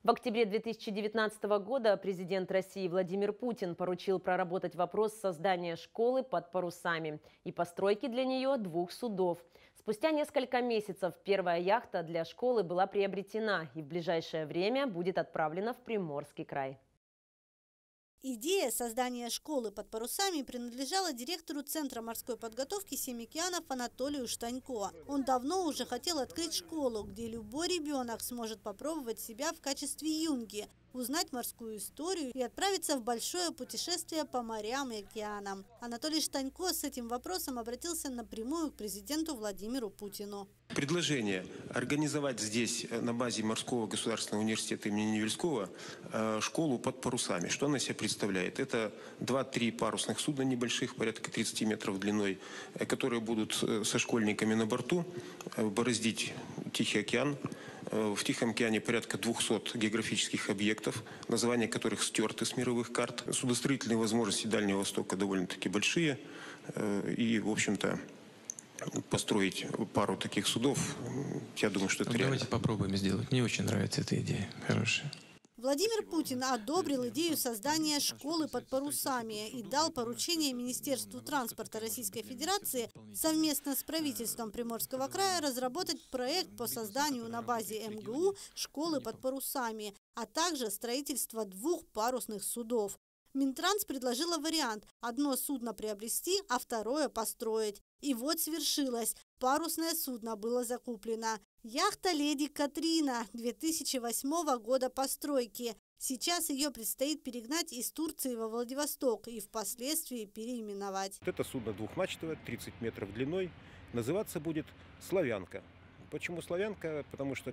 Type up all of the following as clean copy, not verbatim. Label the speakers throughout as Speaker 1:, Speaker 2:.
Speaker 1: В октябре 2019 года президент России Владимир Путин поручил проработать вопрос создания школы под парусами и постройки для нее 2 судов. Спустя несколько месяцев первая яхта для школы была приобретена и в ближайшее время будет отправлена в Приморский край.
Speaker 2: Идея создания школы под парусами принадлежала директору Центра морской подготовки «Семь океанов» Анатолию Штанько. Он давно уже хотел открыть школу, где любой ребенок сможет попробовать себя в качестве юнги, узнать морскую историю и отправиться в большое путешествие по морям и океанам. Анатолий Штанько с этим вопросом обратился напрямую к президенту Владимиру Путину.
Speaker 3: Предложение организовать здесь, на базе Морского государственного университета имени Невельского, школу под парусами. Что она себя представляет? Это 2-3 парусных судна небольших, порядка 30 метров длиной, которые будут со школьниками на борту бороздить Тихий океан. В Тихом океане порядка 200 географических объектов, названия которых стерты с мировых карт. Судостроительные возможности Дальнего Востока довольно-таки большие. И, в общем-то, построить пару таких судов, я думаю, что это реально.
Speaker 4: Давайте попробуем сделать. Мне очень нравится эта идея. Хорошая.
Speaker 2: Владимир Путин одобрил идею создания школы под парусами и дал поручение Министерству транспорта Российской Федерации совместно с правительством Приморского края разработать проект по созданию на базе МГУ школы под парусами, а также строительство 2 парусных судов. Минтранс предложила вариант – одно судно приобрести, а второе построить. И вот свершилось. Парусное судно было закуплено. Яхта «Леди Катрина» 2008 года постройки. Сейчас ее предстоит перегнать из Турции во Владивосток и впоследствии переименовать.
Speaker 3: Это судно двухмачтовое, 30 метров длиной. Называться будет «Славянка». Почему «Славянка»? Потому что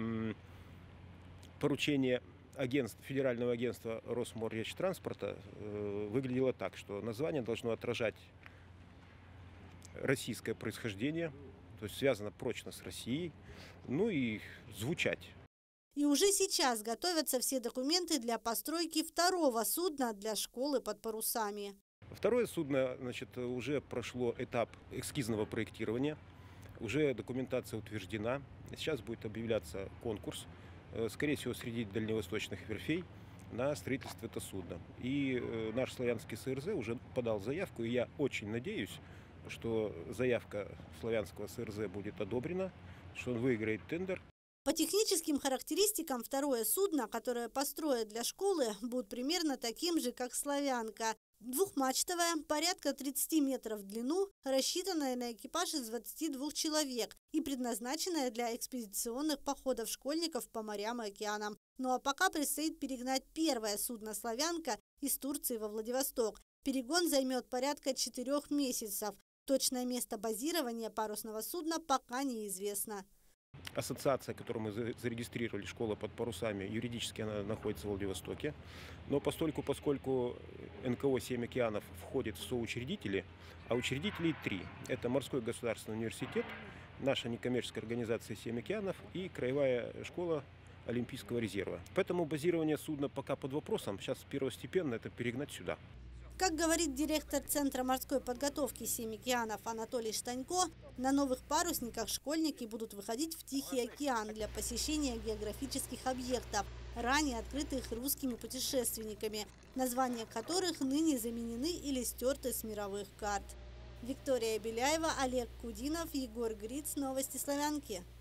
Speaker 3: поручение Федерального агентства Росморречтранспорта выглядело так, что название должно отражать российское происхождение, то есть связано прочно с Россией, ну и звучать.
Speaker 2: И уже сейчас готовятся все документы для постройки второго судна для школы под парусами.
Speaker 3: Второе судно, уже прошло этап эскизного проектирования, уже документация утверждена. Сейчас будет объявляться конкурс, скорее всего, среди дальневосточных верфей на строительство этого судна. И наш славянский СРЗ уже подал заявку, и я очень надеюсь, что заявка славянского СРЗ будет одобрена, что он выиграет тендер.
Speaker 2: По техническим характеристикам второе судно, которое построят для школы, будет примерно таким же, как «Славянка». Двухмачтовое, порядка 30 метров в длину, рассчитанное на экипаж из 22 человек и предназначенное для экспедиционных походов школьников по морям и океанам. Ну а пока предстоит перегнать первое судно «Славянка» из Турции во Владивосток. Перегон займет порядка 4 месяцев. Точное место базирования парусного судна пока неизвестно.
Speaker 3: Ассоциация, которую мы зарегистрировали, школа под парусами, юридически она находится в Владивостоке. Но поскольку НКО «Семь океанов» входит в соучредители, а учредителей 3. Это Морской государственный университет, наша некоммерческая организация «Семь океанов» и Краевая школа Олимпийского резерва. Поэтому базирование судна пока под вопросом. Сейчас первостепенно это перегнать сюда.
Speaker 2: Как говорит директор Центра морской подготовки «Семь океанов» Анатолий Штанько, на новых парусниках школьники будут выходить в Тихий океан для посещения географических объектов, ранее открытых русскими путешественниками, названия которых ныне заменены или стерты с мировых карт. Виктория Беляева, Олег Кудинов, Егор Гриц. Новости Славянки.